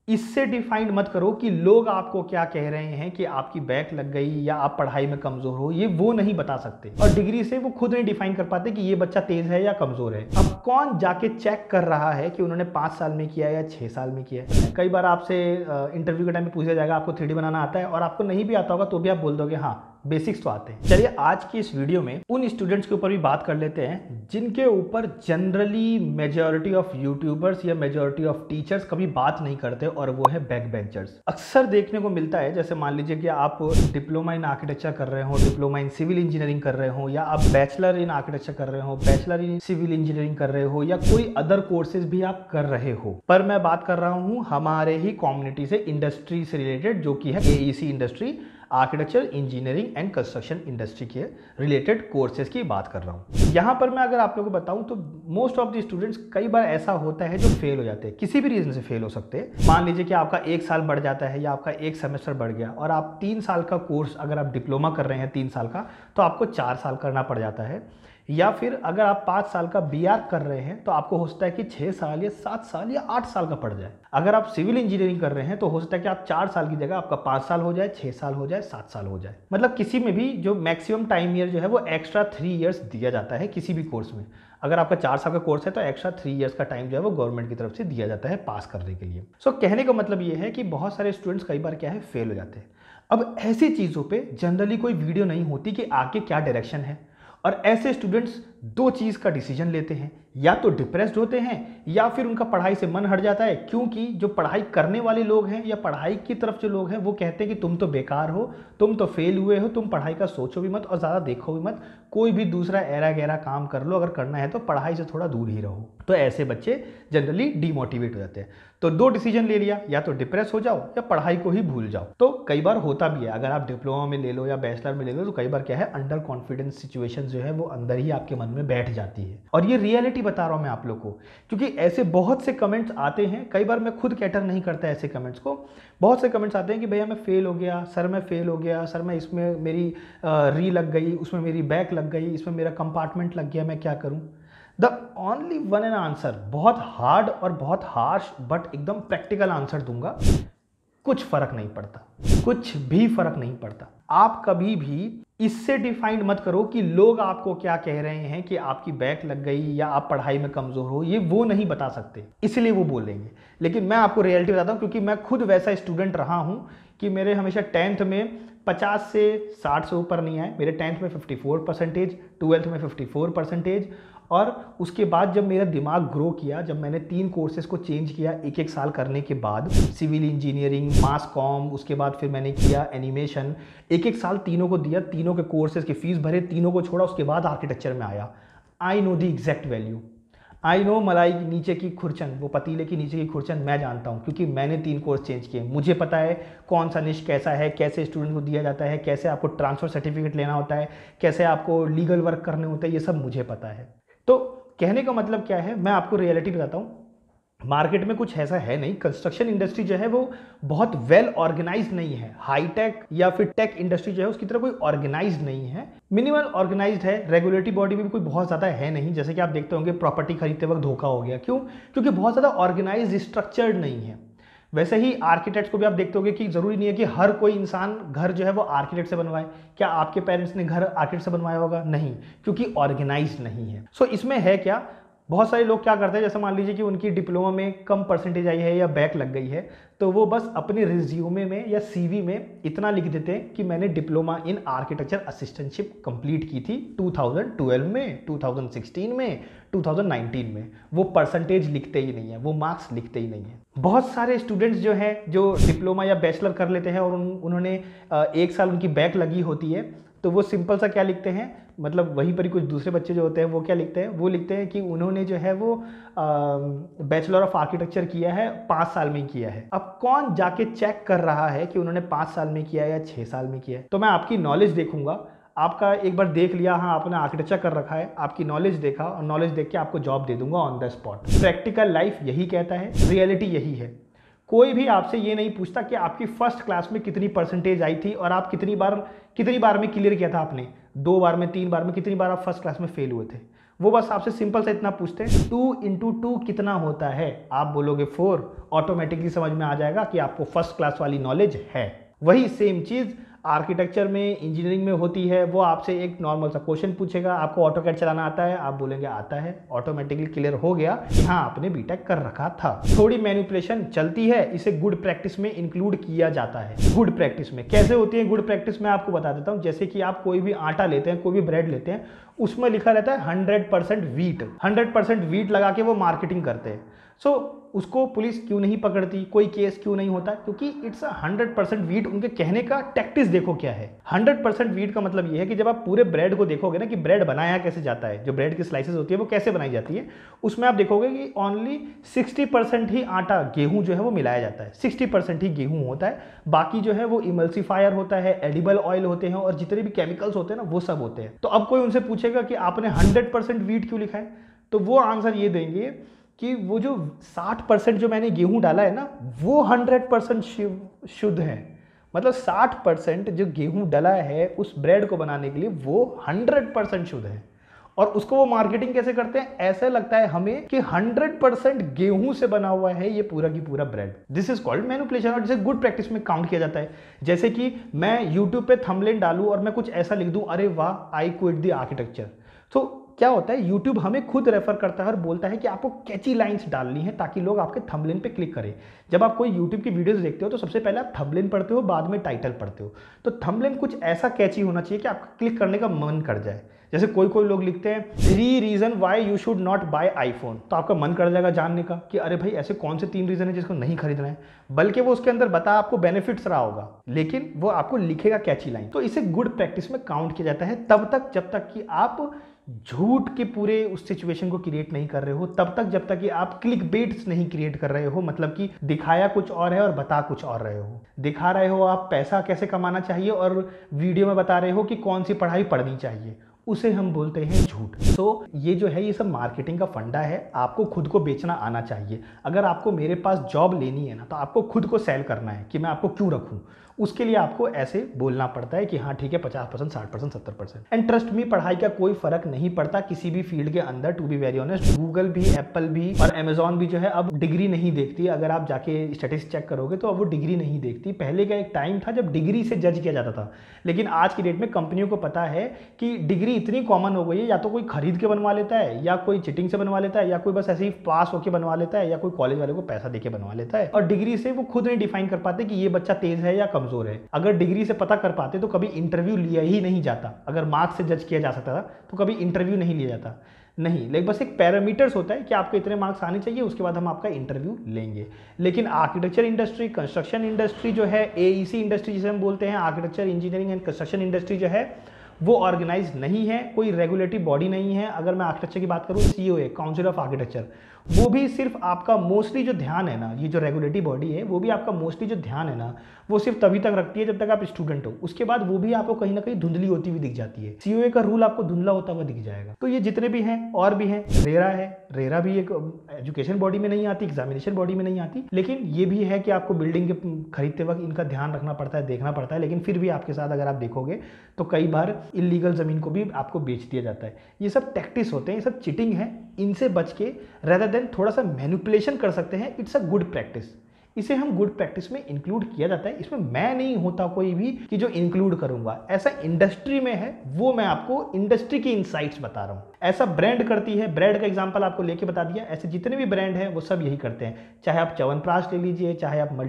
इससे डिफाइंड मत करो कि लोग आपको क्या कह रहे हैं कि आपकी बैक लग गई या आप पढ़ाई में कमजोर हो, ये वो नहीं बता सकते। और डिग्री से वो खुद नहीं डिफाइन कर पाते कि ये बच्चा तेज है या कमजोर है। अब कौन जाके चेक कर रहा है कि उन्होंने 5 साल में किया या 6 साल में किया है? कई बार आपसे इंटरव्यू के टाइम में पूछा जाएगा आपको 3D बनाना आता है, और आपको नहीं भी आता होगा तो भी आप बोल दोगे हाँ बेसिक्स तो आते हैं। चलिए आज की इस वीडियो में उन स्टूडेंट्स के ऊपर भी बात कर लेते हैं जिनके ऊपर जनरली मेजॉरिटी ऑफ यूट्यूबर्स या मेजॉरिटी ऑफ टीचर्स कभी बात नहीं करते, और वो है बैक बेंचर्स। अक्सर देखने को मिलता है, जैसे मान लीजिए कि आप डिप्लोमा इन आर्किटेक्चर कर रहे हो, डिप्लोमा इन सिविल इंजीनियरिंग कर रहे हो, या आप बैचलर इन आर्किटेक्चर कर रहे हो, बैचलर इन सिविल इंजीनियरिंग कर रहे हो, या कोई अदर कोर्सेज भी आप कर रहे हो। पर मैं बात कर रहा हूं हमारे ही कम्युनिटी से, इंडस्ट्री से रिलेटेड, जो कि है AEC industry, architecture engineering and construction industry के रिलेटेड कोर्सेज की बात कर रहा हूँ। यहाँ पर मैं अगर आप लोगों को बताऊँ तो मोस्ट ऑफ द स्टूडेंट्स, कई बार ऐसा होता है जो फेल हो जाते हैं, किसी भी रीजन से फेल हो सकते हैं। मान लीजिए कि आपका 1 साल बढ़ जाता है या आपका 1 सेमेस्टर बढ़ गया, और आप 3 साल का कोर्स, अगर आप डिप्लोमा कर रहे हैं 3 साल का, तो आपको 4 साल करना पड़ जाता है। या फिर अगर आप 5 साल का BR कर रहे हैं तो आपको हो सकता है कि 6 साल या 7 साल या 8 साल का पड़ जाए। अगर आप सिविल इंजीनियरिंग कर रहे हैं तो हो सकता है कि आप 4 साल की जगह आपका 5 साल हो जाए, 6 साल हो जाए, 7 साल हो जाए। मतलब किसी में भी जो मैक्सिमम टाइम ईयर जो है वो एक्स्ट्रा 3 ईयर्स दिया जाता है किसी भी कोर्स में। अगर आपका 4 साल का कोर्स है तो एक्स्ट्रा 3 ईयर्स का टाइम जो है वो गवर्नमेंट की तरफ से दिया जाता है पास करने के लिए। सो कहने का मतलब ये है कि बहुत सारे स्टूडेंट्स कई बार क्या है, फेल हो जाते हैं। अब ऐसी चीज़ों पर जनरली कोई वीडियो नहीं होती कि आगे क्या डायरेक्शन है, और ऐसे स्टूडेंट्स 2 चीज़ का डिसीजन लेते हैं, या तो डिप्रेस्ड होते हैं या फिर उनका पढ़ाई से मन हट जाता है, क्योंकि जो पढ़ाई करने वाले लोग हैं या पढ़ाई की तरफ जो लोग हैं वो कहते हैं कि तुम तो बेकार हो, तुम तो फेल हुए हो, तुम पढ़ाई का सोचो भी मत और ज़्यादा देखो भी मत, कोई भी दूसरा ऐरा गैरा काम कर लो, अगर करना है तो पढ़ाई से थोड़ा दूर ही रहो। तो ऐसे बच्चे जनरली डीमोटिवेट हो जाते हैं। तो 2 डिसीजन ले लिया, या तो डिप्रेस हो जाओ या पढ़ाई को ही भूल जाओ। तो कई बार होता भी है, अगर आप डिप्लोमा में ले लो या बैचलर में ले लो, तो कई बार क्या है, अंडर कॉन्फिडेंस सिचुएशन जो है वो अंदर ही आपके मन में बैठ जाती है। और ये रियलिटी बता रहा हूं मैं आप लोग को, क्योंकि ऐसे बहुत से कमेंट्स आते हैं। कई बार मैं खुद कैटर नहीं करता ऐसे कमेंट्स को। बहुत से कमेंट्स आते हैं कि भैया मैं फेल हो गया सर, मैं फेल हो गया सर, मैं इसमें मेरी री लग गई, उसमें मेरी बैक लग गई, इसमें मेरा कंपार्टमेंट लग गया, मैं क्या करूं। The only one an answer, बहुत हार्ड और बहुत हार्श बट एकदम प्रैक्टिकल आंसर दूंगा, कुछ फर्क नहीं पड़ता, कुछ भी फर्क नहीं पड़ता। आप कभी भी इससे डिफाइंड मत करो कि लोग आपको क्या कह रहे हैं कि आपकी बैक लग गई या आप पढ़ाई में कमजोर हो, ये वो नहीं बता सकते, इसलिए वो बोलेंगे। लेकिन मैं आपको रियलिटी बताता हूं, क्योंकि मैं खुद वैसा स्टूडेंट रहा हूं कि मेरे हमेशा 10th में 50 से 60 से ऊपर नहीं आए। मेरे 10th में 54%, 12th में 54%, और उसके बाद जब मेरा दिमाग ग्रो किया, जब मैंने 3 कोर्सेज को चेंज किया 1-1 साल करने के बाद, सिविल इंजीनियरिंग, मास कॉम, उसके बाद फिर मैंने किया एनिमेशन, 1-1 साल तीनों को दिया, तीनों के कोर्सेज की फीस भरे, तीनों को छोड़ा, उसके बाद आर्किटेक्चर में आया। I know the exact value, I know मलाई की नीचे की खुरचन, वो पतीले की नीचे की खुरचन मैं जानता हूँ, क्योंकि मैंने 3 कोर्स चेंज किए। मुझे पता है कौन सा निश कैसा है, कैसे स्टूडेंट को दिया जाता है, कैसे आपको ट्रांसफर सर्टिफिकेट लेना होता है, कैसे आपको लीगल वर्क करने होते हैं, ये सब मुझे पता है। तो कहने का मतलब क्या है, मैं आपको रियलिटी बताता हूँ। मार्केट में कुछ ऐसा है नहीं, कंस्ट्रक्शन इंडस्ट्री जो है वो बहुत वेल ऑर्गेनाइज्ड नहीं है। हाईटेक या फिर टेक इंडस्ट्री जो है उसकी तरह कोई ऑर्गेनाइज्ड नहीं है, मिनिमल ऑर्गेनाइज्ड है। रेगुलेटरी बॉडी में भी कोई बहुत ज़्यादा है नहीं। जैसे कि आप देखते होंगे प्रॉपर्टी खरीदते वक्त धोखा हो गया, क्यों? क्योंकि बहुत ज़्यादा ऑर्गेनाइज्ड स्ट्रक्चर्ड नहीं है। वैसे ही आर्किटेक्ट्स को भी आप देखते होंगे कि जरूरी नहीं है कि हर कोई इंसान घर जो है वो आर्किटेक्ट से बनवाए। क्या आपके पेरेंट्स ने घर आर्किटेक्ट से बनवाया होगा? नहीं, क्योंकि ऑर्गेनाइज्ड नहीं है। सो इसमें है क्या, बहुत सारे लोग क्या करते हैं, जैसे मान लीजिए कि उनकी डिप्लोमा में कम परसेंटेज आई है या बैक लग गई है, तो वो बस अपने रिज्यूमे में या CV में इतना लिख देते हैं कि मैंने diploma in architecture assistantship complete की थी 2012 में, 2016 में, 2019 में। वो परसेंटेज लिखते ही नहीं है, वो मार्क्स लिखते ही नहीं है। बहुत सारे स्टूडेंट्स जो हैं जो डिप्लोमा या बैचलर कर लेते हैं और उन्होंने 1 साल उनकी बैक लगी होती है, तो वो सिंपल सा क्या लिखते हैं, मतलब वहीं पर ही कुछ दूसरे बच्चे जो होते हैं वो क्या लिखते हैं, वो लिखते हैं कि उन्होंने जो है वो बैचलर ऑफ आर्किटेक्चर किया है, 5 साल में किया है। अब कौन जाके चेक कर रहा है कि उन्होंने 5 साल में किया है या 6 साल में किया है? तो मैं आपकी नॉलेज देखूंगा। आपका एक बार देख लिया, हाँ आपने आर्किटेक्चर कर रखा है, आपकी नॉलेज देखा, और नॉलेज देख के आपको जॉब दे दूंगा on the spot. Practical life यही कहता है, रियलिटी यही है। कोई भी आपसे ये नहीं पूछता कि आपकी फर्स्ट क्लास में कितनी परसेंटेज आई थी और आप कितनी बार में क्लियर किया था आपने, 2 बार में, 3 बार में, कितनी बार आप फर्स्ट क्लास में फेल हुए थे। वो बस आपसे सिंपल सा इतना पूछते हैं 2 इंटू 2 कितना होता है, आप बोलोगे 4, ऑटोमेटिकली समझ में आ जाएगा कि आपको फर्स्ट क्लास वाली नॉलेज है। वही सेम चीज आर्किटेक्चर में, इंजीनियरिंग में होती है। वो आपसे एक नॉर्मल सा क्वेश्चन पूछेगा, आपको ऑटोकैड चलाना आता है, आप बोलेंगे आता है, ऑटोमेटिकली क्लियर हो गया कि हाँ आपने बीटेक कर रखा था। थोड़ी मैनिपुलेशन चलती है, इसे गुड प्रैक्टिस में इंक्लूड किया जाता है। गुड प्रैक्टिस में कैसे होती है? गुड प्रैक्टिस में आपको बता देता हूँ। जैसे कि आप कोई भी आटा लेते हैं, कोई भी ब्रेड लेते हैं, उसमें लिखा रहता है 100% व्हीट, 100% व्हीट लगा के वो मार्केटिंग करते हैं। सो उसको पुलिस क्यों नहीं पकड़ती, कोई केस क्यों नहीं होता? क्योंकि इट्स 100% व्हीट। उनके कहने का टैक्टिस देखो क्या है। 100% व्हीट का मतलब ये है कि जब आप पूरे ब्रेड को देखोगे ना कि ब्रेड बनाया कैसे जाता है, जो ब्रेड की स्लाइसेस होती है वो कैसे बनाई जाती है, उसमें आप देखोगे कि ओनली 60% ही आटा, गेहूं जो है वो मिलाया जाता है, 60% ही गेहूं होता है। बाकी जो है वो इमल्सिफायर होता है, एडिबल ऑयल होते हैं और जितने भी केमिकल्स होते हैं ना वो सब होते हैं। तो अब कोई उनसे पूछेगा कि आपने 100% व्हीट क्यों लिखा है, तो वो आंसर ये देंगे कि वो जो 60% जो मैंने गेहूं डाला है ना वो 100% शुद्ध है। मतलब 60% जो गेहूं डाला है उस ब्रेड को बनाने के लिए वो 100% शुद्ध है। और उसको वो मार्केटिंग कैसे करते हैं? ऐसा लगता है हमें कि 100% गेहूं से बना हुआ है ये पूरा की पूरा bread. This is called manipulation और जिसे गुड प्रैक्टिस में काउंट किया जाता है। जैसे कि मैं यूट्यूब पे थंबनेल डालूं और मैं कुछ ऐसा लिख दूं, अरे वाह आई क्विट द आर्किटेक्चर। तो क्या होता है, YouTube हमें खुद रेफर करता है और बोलता है कि आपको कैची लाइंस डालनी है ताकि लोग आपके थंबनेल पे क्लिक करें। जब आप कोई YouTube की वीडियोस देखते हो तो सबसे पहले आप थंबनेल पढ़ते हो, बाद में टाइटल पढ़ते हो। तो थंबनेल कुछ ऐसा कैची होना चाहिए कि आपका क्लिक करने का मन कर जाए। जैसे कोई लोग लिखते हैं 3 reason why you should not buy iPhone, तो आपका मन कर जाएगा जानने का कि अरे भाई ऐसे कौन से 3 रीजन है जिसको नहीं खरीदना है। बल्कि वो उसके अंदर बता आपको बेनिफिट्स रहा होगा, लेकिन वो आपको लिखेगा कैची लाइन। तो इसे गुड प्रैक्टिस में काउंट किया जाता है तब तक जब तक कि आप झूठ के पूरे उस सिचुएशन को क्रिएट नहीं कर रहे हो, तब तक जब तक कि आप क्लिक बेट्स नहीं क्रिएट कर रहे हो। मतलब कि दिखाया कुछ और है और बता कुछ और रहे हो। दिखा रहे हो आप पैसा कैसे कमाना चाहिए और वीडियो में बता रहे हो कि कौन सी पढ़ाई पढ़नी चाहिए, उसे हम बोलते हैं झूठ। तो ये जो है ये सब मार्केटिंग का फंडा है। आपको खुद को बेचना आना चाहिए। अगर आपको मेरे पास जॉब लेनी है ना तो आपको खुद को सेल करना है कि मैं आपको क्यों रखूं। उसके लिए आपको ऐसे बोलना पड़ता है कि हाँ ठीक है 50%, 60%, 70%। एंड ट्रस्ट मी, पढ़ाई का कोई फर्क नहीं पड़ता किसी भी फील्ड के अंदर। To be very honest, Google भी, एप्पल भी और अमेजॉन भी जो है अब डिग्री नहीं देखती। अगर आप जाके स्टेटिस्टिक्स चेक करोगे तो अब वो डिग्री नहीं देखती। पहले का एक टाइम था जब डिग्री से जज किया जाता था, लेकिन आज की डेट में कंपनियों को पता है कि डिग्री इतनी कॉमन हो गई है, या तो कोई खरीद के बनवा लेता है, या कोई चिटिंग से बनवा लेता है, या कोई बस ऐसे ही पास होकर बनवा लेता है, या कोई कॉलेज वाले को पैसा देके बनवा लेता है। और डिग्री से वो खुद नहीं डिफाइन कर पाते कि ये बच्चा तेज है या कमजोर है। अगर डिग्री से पता कर पाते तो कभी इंटरव्यू लिया ही नहीं जाता। अगर मार्क्स से जज किया जा सकता था तो कभी इंटरव्यू नहीं लिया जाता। नहीं, लेकिन बस एक पैरामीटर्स होता है कि आपको इतने मार्क्स आने चाहिए, उसके बाद हम आपका इंटरव्यू लेंगे। लेकिन आर्किटेक्चर इंडस्ट्री, कंस्ट्रक्शन इंडस्ट्री जो है, एईसी इंडस्ट्री जिसे हम बोलते हैं, architecture engineering and construction industry जो है वो ऑर्गेनाइज नहीं है, कोई रेगुलेटरी बॉडी नहीं है। अगर मैं आर्किटेक्चर की बात करूँ, सीओए, काउंसिल ऑफ आर्किटेक्चर, वो भी सिर्फ आपका मोस्टली जो ध्यान है ना, ये जो रेगुलेटरी बॉडी है वो भी आपका मोस्टली जो ध्यान है ना वो सिर्फ तभी तक रखती है जब तक आप स्टूडेंट हो। उसके बाद वो भी आपको कहीं ना कहीं धुंधली होती हुई दिख जाती है। सीओए का रूल आपको धुंधला होता हुआ दिख जाएगा। तो ये जितने भी हैं और भी हैं, रेरा है, रेरा भी एक एजुकेशन बॉडी में नहीं आती, एग्जामिनेशन बॉडी में नहीं आती, लेकिन ये भी है कि आपको बिल्डिंग के खरीदते वक्त इनका ध्यान रखना पड़ता है, देखना पड़ता है। लेकिन फिर भी आपके साथ अगर आप देखोगे तो कई बार इलीगल जमीन को भी आपको बेच दिया जाता है। ये सब टैक्टिस होते हैं, ये सब चिटिंग है। इनसे बच के रेदर देन थोड़ा सा मैनिपुलेशन कर सकते हैं, इट्स अ गुड प्रैक्टिस। इसे हम गुड प्रैक्टिस में इंक्लूड किया जाता है। इसमें मैं नहीं होता कोई भी कि जो इंक्लूड करूंगा, ऐसा इंडस्ट्री में है, वो मैं आपको इंडस्ट्री की इनसाइट्स बता रहा हूं। ऐसा ब्रांड करती है, ब्रांड का एग्जांपल आपको लेके बता दिया। ऐसे जितने भी ब्रांड हैं वो सब यही करते हैं। चाहे आप च्यवनप्राश ले लीजिए, चाहे आप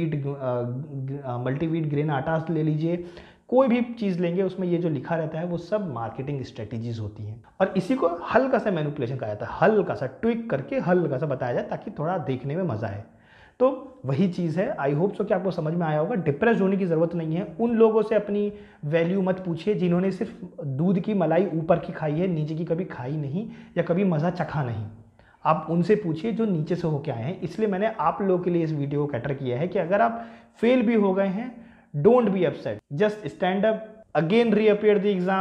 मल्टीवीट ग्रेन आटा ले लीजिए, कोई भी चीज़ लेंगे उसमें ये जो लिखा रहता है वो सब मार्केटिंग स्ट्रेटेजीज होती हैं। और इसी को हल्का सा मैनिपुलेशन कहा जाता है, हल्का सा ट्विक करके हल्का सा बताया जाए ताकि थोड़ा देखने में मजा आए। तो वही चीज़ है। आई होप सो कि आपको समझ में आया होगा। डिप्रेस होने की ज़रूरत नहीं है। उन लोगों से अपनी वैल्यू मत पूछिए जिन्होंने सिर्फ दूध की मलाई ऊपर की खाई है, नीचे की कभी खाई नहीं या कभी मज़ा चखा नहीं। आप उनसे पूछिए जो नीचे से होके आए हैं। इसलिए मैंने आप लोगों के लिए इस वीडियो को कैटर किया है कि अगर आप फेल भी हो गए हैं, don't be upset, just stand up, again reappear the exam,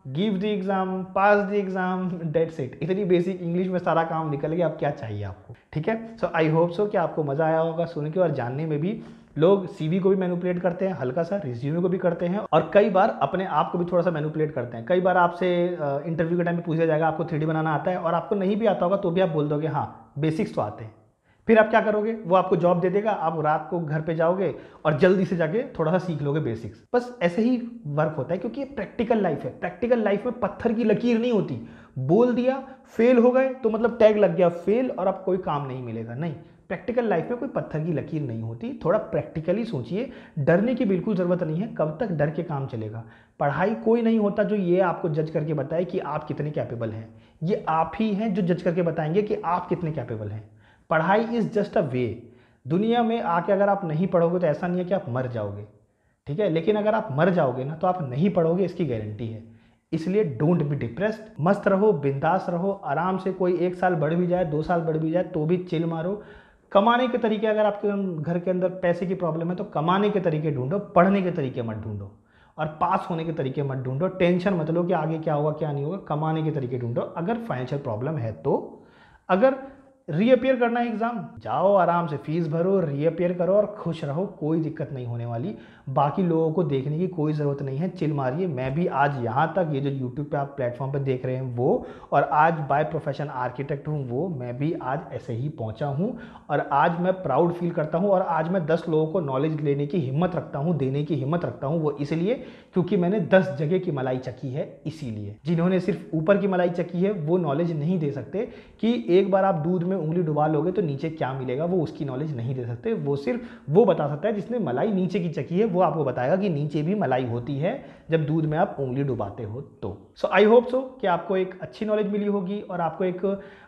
give the exam, pass the exam, that's it. इतनी बेसिक इंग्लिश में सारा काम निकल गया, अब क्या चाहिए आपको, ठीक है। सो आई होप सो कि आपको मजा आया होगा सुन के और जानने में भी। लोग सीवी को भी मैनिपुलेट करते हैं, हल्का सा रिज्यूमे को भी करते हैं, और कई बार अपने आप को भी थोड़ा सा मैनिपुलेट करते हैं। कई बार आपसे इंटरव्यू के टाइम पे पूछा जाएगा आपको 3D बनाना आता है, और आपको नहीं भी आता होगा तो भी आप बोल दोगे हाँ बेसिक्स तो आते हैं। फिर आप क्या करोगे, वो आपको जॉब दे देगा, आप रात को घर पे जाओगे और जल्दी से जाके थोड़ा सा सीख लोगे बेसिक्स। बस ऐसे ही वर्क होता है, क्योंकि ये प्रैक्टिकल लाइफ है। प्रैक्टिकल लाइफ में पत्थर की लकीर नहीं होती, बोल दिया फेल हो गए तो मतलब टैग लग गया फेल और अब कोई काम नहीं मिलेगा, नहीं। प्रैक्टिकल लाइफ में कोई पत्थर की लकीर नहीं होती। थोड़ा प्रैक्टिकली सोचिए, डरने की बिल्कुल ज़रूरत नहीं है। कब तक डर के काम चलेगा। पढ़ाई कोई नहीं होता जो ये आपको जज करके बताए कि आप कितने कैपेबल हैं। ये आप ही हैं जो जज करके बताएंगे कि आप कितने कैपेबल हैं। पढ़ाई इज़ जस्ट अ वे। दुनिया में आके अगर आप नहीं पढ़ोगे तो ऐसा नहीं है कि आप मर जाओगे, ठीक है। लेकिन अगर आप मर जाओगे ना तो आप नहीं पढ़ोगे, इसकी गारंटी है। इसलिए डोंट बी डिप्रेस्ड, मस्त रहो, बिंदास रहो, आराम से। कोई 1 साल बढ़ भी जाए, 2 साल बढ़ भी जाए तो भी चिल मारो। कमाने के तरीके, अगर आपके घर के अंदर पैसे की प्रॉब्लम है तो कमाने के तरीके ढूंढो, पढ़ने के तरीके मत ढूंढो, और पास होने के तरीके मत ढूंढो। टेंशन मत लो कि आगे क्या होगा क्या नहीं होगा, कमाने के तरीके ढूंढो। अगर फाइनेंशियल प्रॉब्लम है तो, अगर रीअपियर करना है एग्जाम, जाओ आराम से फीस भरो, रीअपियर करो और खुश रहो, कोई दिक्कत नहीं होने वाली। बाकी लोगों को देखने की कोई ज़रूरत नहीं है, चिल मारिए। मैं भी आज यहाँ तक, ये जो यूट्यूब पे आप प्लेटफॉर्म पे देख रहे हैं वो, और आज बाय प्रोफेशन आर्किटेक्ट हूँ वो, मैं भी आज ऐसे ही पहुँचा हूँ। और आज मैं प्राउड फील करता हूँ, और आज मैं 10 लोगों को नॉलेज लेने की हिम्मत रखता हूँ, देने की हिम्मत रखता हूँ। वो इसलिए क्योंकि मैंने 10 जगह की मलाई चखी है। इसीलिए जिन्होंने सिर्फ ऊपर की मलाई चखी है वो नॉलेज नहीं दे सकते कि एक बार आप दूध में उंगली डुबा लोगे तो नीचे क्या मिलेगा, वो उसकी नॉलेज नहीं दे सकते। वो सिर्फ वो बता सकता है जिसने मलाई नीचे की चखी है, वो आपको बताएगा कि नीचे भी मलाई होती है जब दूध में आप उंगली डुबाते हो तो। सो आई होप सो कि आपको एक अच्छी नॉलेज मिली होगी, और आपको एक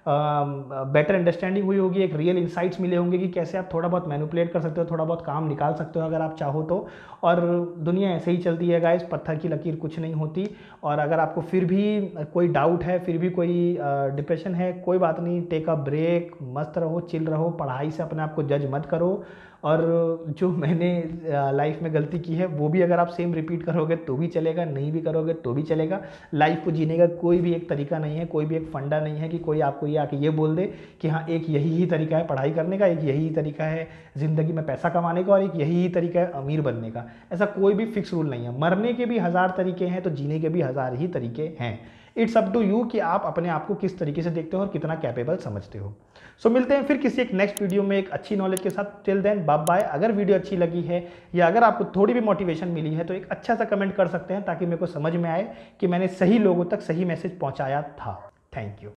बेटर अंडरस्टैंडिंग हुई होगी, एक रियल इंसाइट्स मिले होंगे कि कैसे आप थोड़ा बहुत मैनिपुलेट कर सकते हो, थोड़ा बहुत काम निकाल सकते हो अगर आप चाहो तो। और दुनिया ऐसे ही चलती है गाइस, पत्थर की लकीर कुछ नहीं होती। और अगर आपको फिर भी कोई डाउट है, फिर भी कोई डिप्रेशन है, कोई बात नहीं, टेक अ ब्रेक, मस्त रहो, चिल रहो, पढ़ाई से अपने आप को जज मत करो। और जो मैंने लाइफ में गलती की है वो भी अगर आप सेम रिपीट करोगे तो भी चलेगा, नहीं भी करोगे तो भी चलेगा। लाइफ को जीने का कोई भी एक तरीका नहीं है, कोई भी एक फंडा नहीं है कि कोई आपको ये आके ये बोल दे कि हाँ एक यही ही तरीका है पढ़ाई करने का, एक यही ही तरीका है ज़िंदगी में पैसा कमाने का, और एक यही ही तरीका है अमीर बनने का। ऐसा कोई भी फिक्स रूल नहीं है। मरने के भी 1000 तरीके हैं तो जीने के भी 1000 ही तरीके हैं। इट्स अप टू यू कि आप अपने आप को किस तरीके से देखते हो और कितना कैपेबल समझते हो। सो मिलते हैं फिर किसी एक नेक्स्ट वीडियो में एक अच्छी नॉलेज के साथ। Till then bye bye. अगर वीडियो अच्छी लगी है या अगर आपको थोड़ी भी मोटिवेशन मिली है तो एक अच्छा सा कमेंट कर सकते हैं, ताकि मेरे को समझ में आए कि मैंने सही लोगों तक सही मैसेज पहुंचाया था। Thank you.